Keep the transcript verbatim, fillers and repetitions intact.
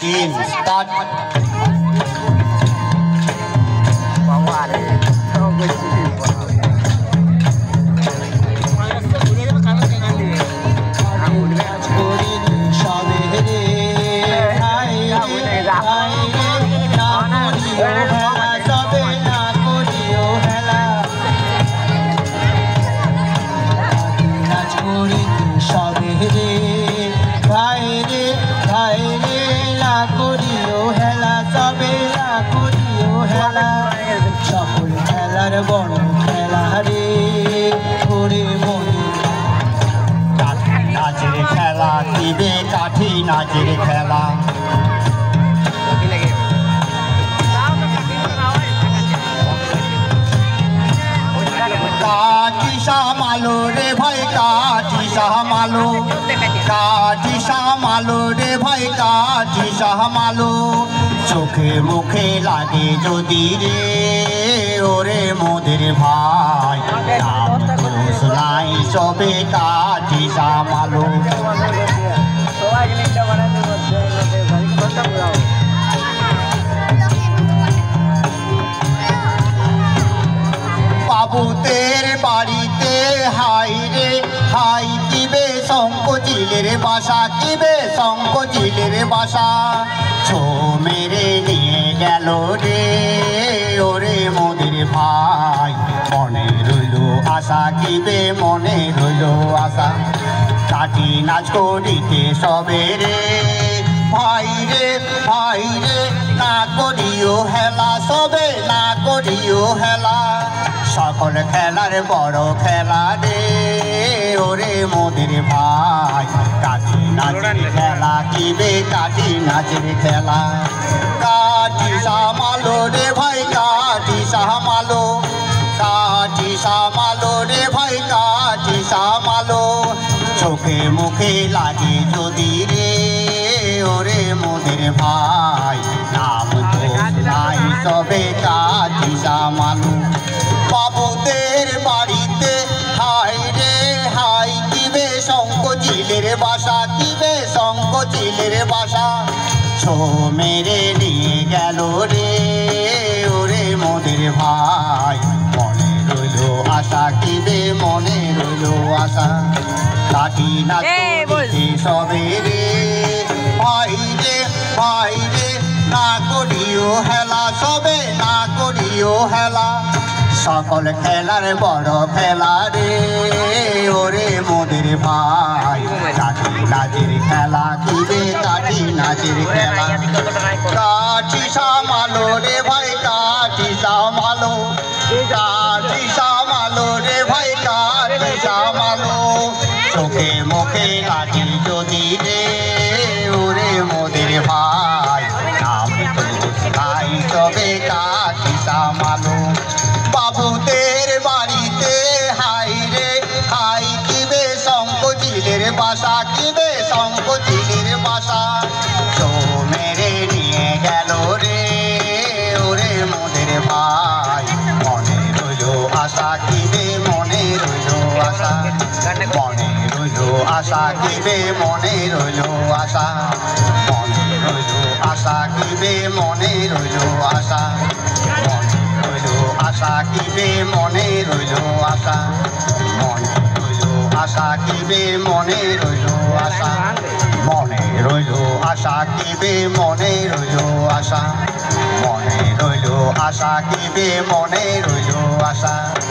तीन स्टार्ट বড় খেলা রে ঘুরে মনে নাচের খেলা দিবে কাঠি নাচের খেলা কাঠি সামালো রে ভাই কাঠি সামালো কাঠি সামালো রে ভাই কাঠি সামালো চোখে মুখে লাগে যদি রে ওরে মোদের ভাই নাই সবে কাঠি সামালো বাবুদের বাড়িতে হাই রে হাই কিবে শঙ্কচিলের বাসা কিবে শঙ্কচিলের বাসা ছো মেরে নিয়ে গেল রে ওরে মোদের ভাই মনে রইল আশা কিবে মনে রইল আশা কাটি নাচ করিতে সবে রে ভাই রে ভাই রে না করিও হেলা সবে না করিও হেলা সকল খেলার বড় খেলা রে ওরে মোদের ভাই কাটি নাচের খেলা কিবে কাটি নাচের খেলা কাটি সামালো রে ভাই কাটি সামালো কাটি সামালো রে ভাই কাটি সামালো চোখে মুখে লাগে যদি রে ওরে মোদের ভাই নাম তো নাই সবে কাটি সামালো বাবুদের বাড়িতে হাই রে হাই কিবে শঙ্কচিলের বাসা কিবে শঙ্কচিলের বাসা ছো মেরে নিয়ে গেল রে ওরে মোদের ভাই মনে রইল আশা কিবে মনে রইল আশা কাটি নাচ সবে রে ভাই রে ভাই রে না করিও হেলা সবে না করিও হেলা সকল খেলার বড় খেলা রে ওরে মোদের ভাই কাঠি নাচের খেলা কিবে কাঠি নাচের খেলা কাঠি সামালো রে ভাই কাঠি সামালো কাঠি সামালো রে ভাই কাঠি সামালো চোখে মুখে কাঠি যদি রে ওরে মোদের ভাই নাম তো নাই তবে কাঠি সামালো বাবুদের বাড়িতে হাই রে হাই কিবে শঙ্কচিলের বাসা কিবে শঙ্কচিলের বাসা তো মেরে নিয়ে গেল রে ওরে মোদের ভাই মনে রইল আশা কিবে মনে রইল আশা মনে রইল আশা কিবে মনে রইল আশা মনে রইল আশা কিবে মনে রইল আশা আশা কিবে মনে রইল আশা মনে রইল আশা কিবে মনে রইল আশা মনে রইল আশা কিবে মনে রইল আশা মনে রইল আশা কিবে মনে রইল আশা।